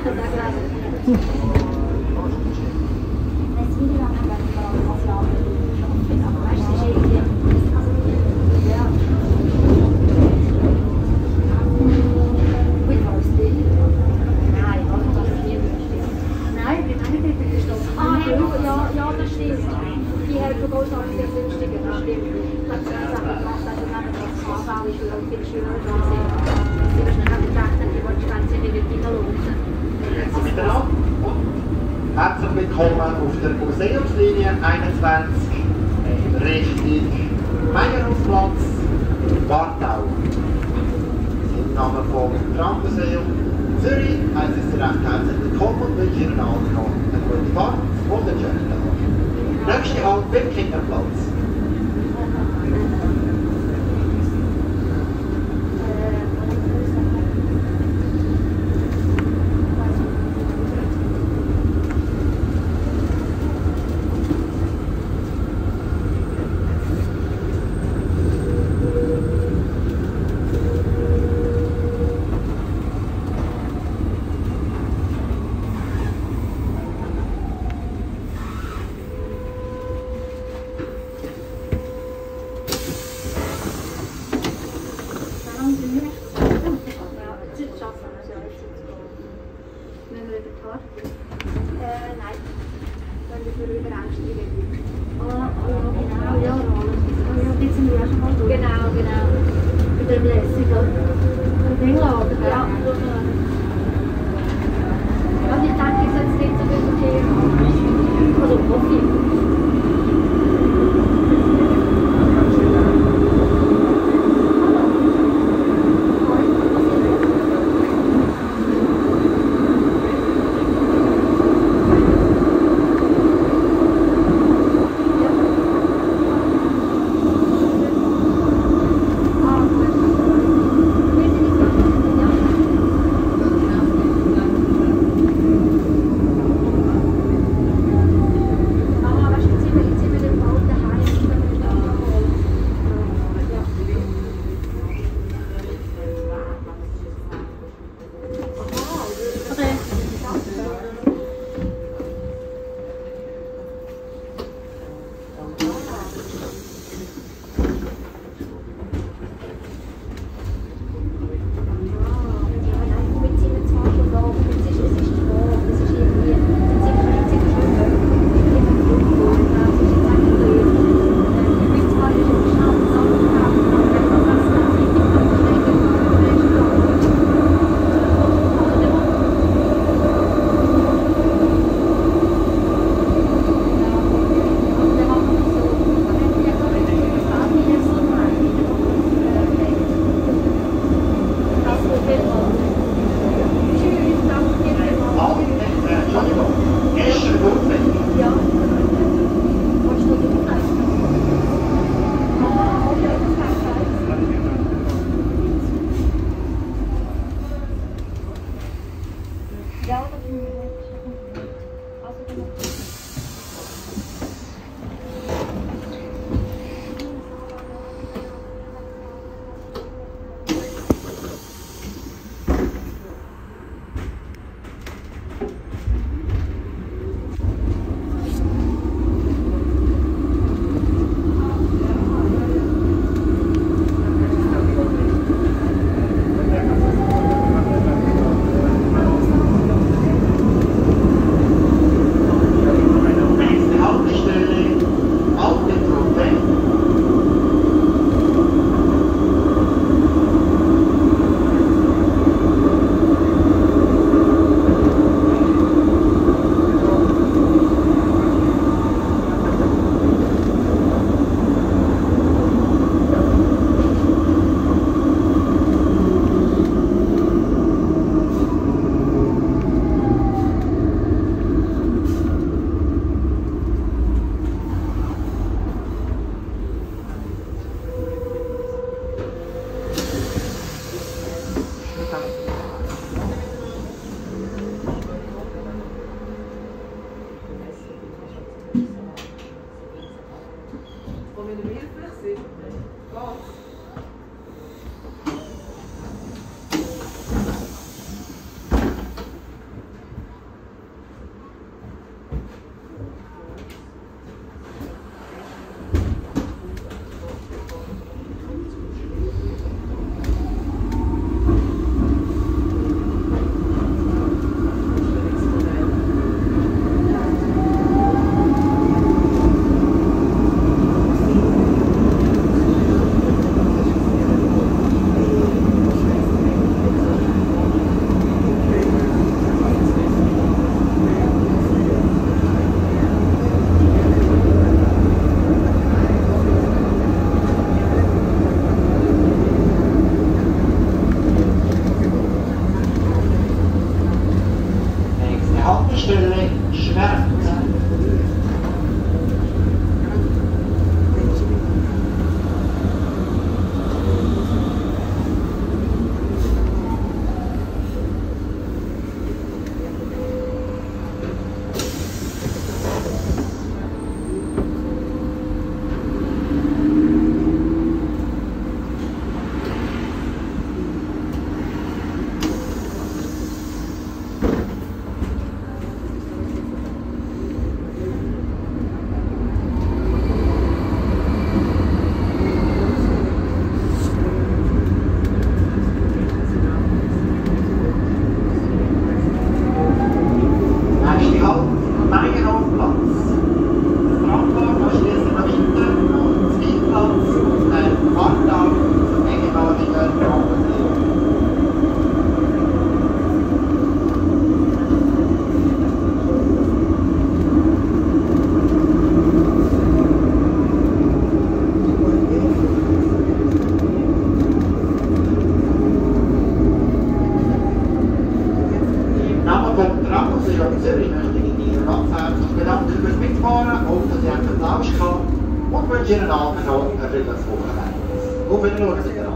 Herzlich willkommen auf der Museumslinie 21 Richtung Meierhausplatz, Wartau. Im Namen vom Trammuseum Zürich heiße ich Sie recht herzlich willkommen und wünsche Ihnen allen noch eine gute Fahrt und einen schönen Tag. Nächste Halt beim Kinderplatz. gesperrt. Zürich möchte ich Ihnen ganz herzlich bedanken fürs Mitfahren, hoffe, Sie haben einen Applaus gehabt und wünsche Ihnen allen noch ein schönes Wochenende. Auf Wiedersehen miteinander.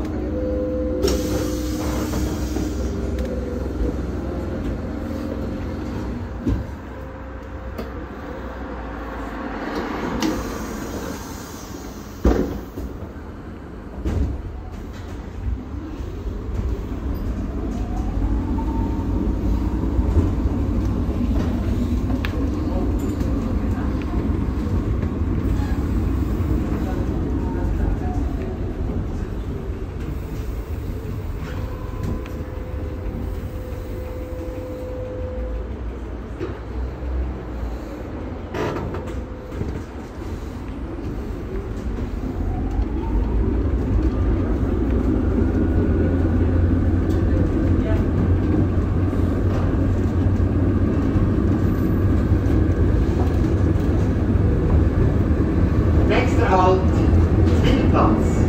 Halt, Spielplatz.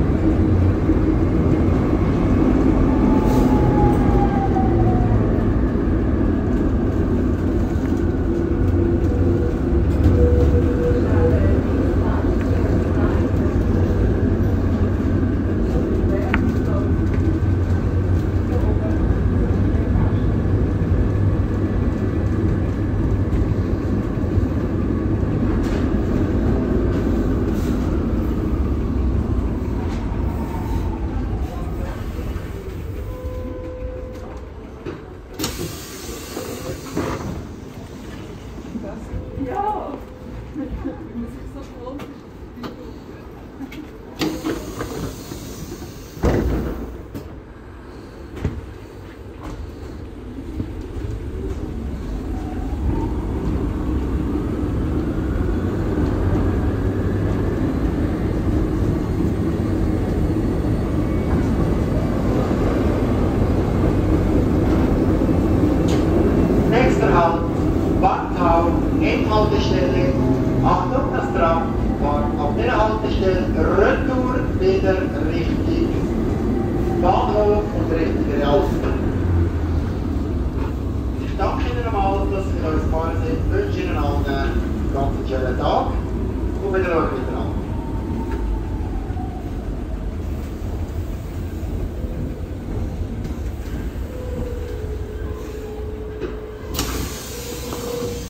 Ja! Wir müssen so groß. Nächster Halt, Wartau, Endhaltestelle. Achtung, das Tram fährt auf der Haltestelle retour wieder Richtung Bahnhof und Richtung Realschule. Ich danke Ihnen einmal, dass Sie mit uns gefahren sind. Ich wünsche Ihnen allen einen ganz schönen Tag und wieder